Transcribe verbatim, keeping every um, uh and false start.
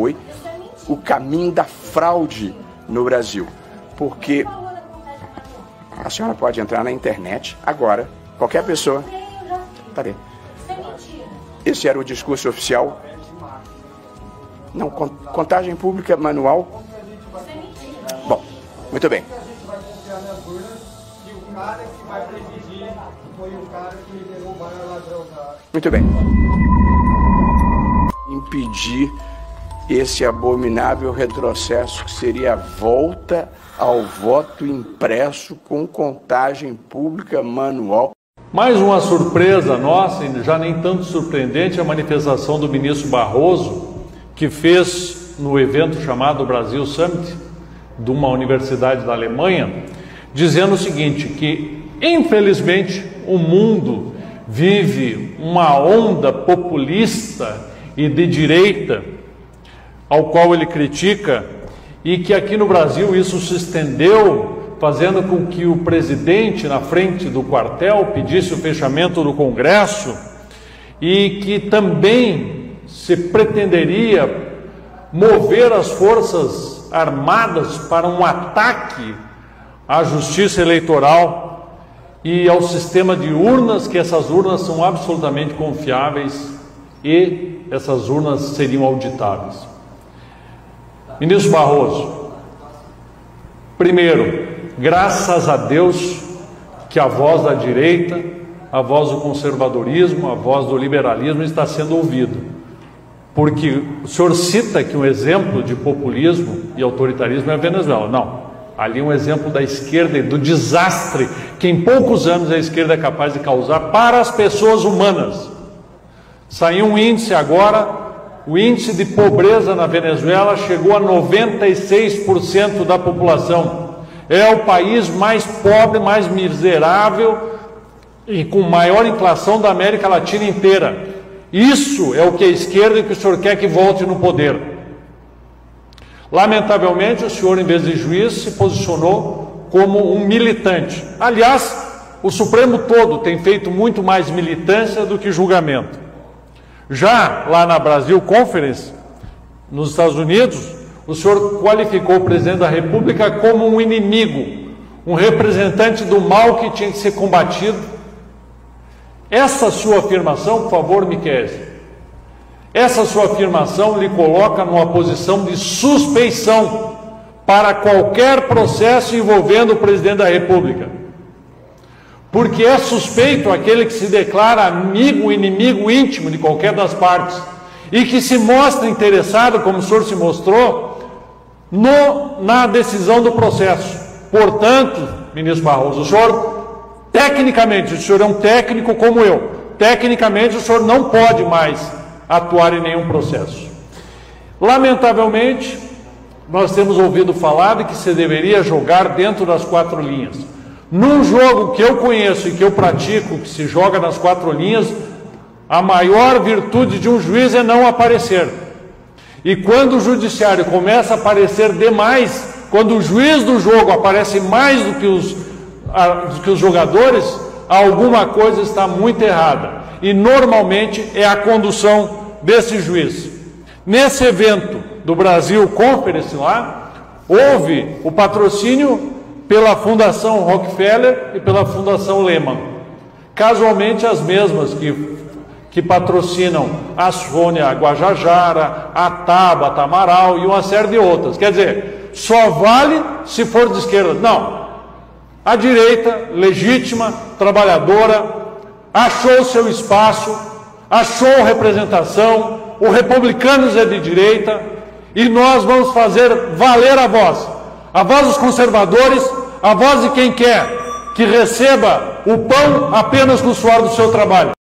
foi o caminho da fraude no Brasil. Porque a senhora pode entrar na internet agora, qualquer pessoa. Tá bem. Esse era o discurso oficial. Não, contagem pública manual. Bom, muito bem. Muito bem. Impedir esse abominável retrocesso que seria a volta ao voto impresso com contagem pública manual. Mais uma surpresa nossa, e já nem tanto surpreendente, a manifestação do ministro Barroso, que fez no evento chamado Brasil Summit, de uma universidade da Alemanha, dizendo o seguinte, que infelizmente o mundo vive uma onda populista e de direita, ao qual ele critica, e que aqui no Brasil isso se estendeu, fazendo com que o presidente, na frente do quartel, pedisse o fechamento do Congresso, e que também se pretenderia mover as forças armadas para um ataque à justiça eleitoral e ao sistema de urnas, que essas urnas são absolutamente confiáveis e essas urnas seriam auditáveis. Ministro Barroso, primeiro, graças a Deus que a voz da direita, a voz do conservadorismo, a voz do liberalismo está sendo ouvida. Porque o senhor cita que um exemplo de populismo e autoritarismo é a Venezuela. Não, ali é um exemplo da esquerda e do desastre que em poucos anos a esquerda é capaz de causar para as pessoas humanas. Saiu um índice agora, o índice de pobreza na Venezuela chegou a noventa e seis por cento da população. É o país mais pobre, mais miserável e com maior inflação da América Latina inteira. Isso é o que a esquerda e que o senhor quer que volte no poder. Lamentavelmente, o senhor, em vez de juiz, se posicionou como um militante. Aliás, o Supremo todo tem feito muito mais militância do que julgamento. Já lá na Brasil Conference, nos Estados Unidos, o senhor qualificou o presidente da República como um inimigo, um representante do mal que tinha que ser combatido. Essa sua afirmação, por favor, Miquel, essa sua afirmação lhe coloca numa posição de suspeição para qualquer processo envolvendo o presidente da República. Porque é suspeito aquele que se declara amigo ou inimigo íntimo de qualquer das partes e que se mostra interessado, como o senhor se mostrou, no, na decisão do processo. Portanto, ministro Barroso, o senhor, tecnicamente, o senhor é um técnico como eu, tecnicamente o senhor não pode mais atuar em nenhum processo. Lamentavelmente, nós temos ouvido falar de que se deveria jogar dentro das quatro linhas. Num jogo que eu conheço e que eu pratico, que se joga nas quatro linhas, a maior virtude de um juiz é não aparecer. E quando o judiciário começa a aparecer demais, quando o juiz do jogo aparece mais do que os, a, do que os jogadores, alguma coisa está muito errada. E normalmente é a condução desse juiz. Nesse evento do Brasil Conference lá, houve o patrocínio pela Fundação Rockefeller e pela Fundação Lehman. Casualmente as mesmas que, que patrocinam a Sônia Guajajara, a Tabata Amaral e uma série de outras. Quer dizer, só vale se for de esquerda. Não. A direita, legítima, trabalhadora, achou seu espaço, achou representação, o Republicanos é de direita e nós vamos fazer valer a voz. A voz dos conservadores, a voz de quem quer que receba o pão apenas no suor do seu trabalho.